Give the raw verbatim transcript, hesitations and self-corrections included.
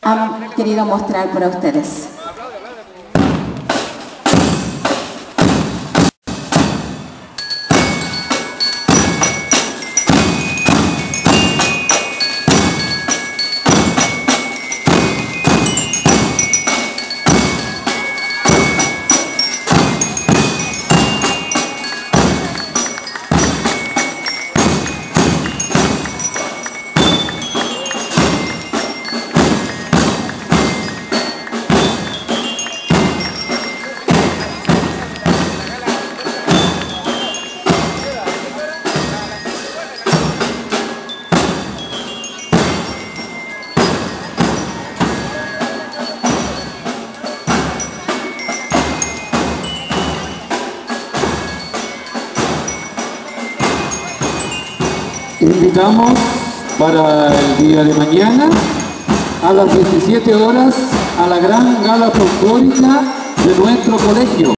han querido mostrar para ustedes. Invitamos para el día de mañana a las diecisiete horas a la gran gala folclórica de nuestro colegio.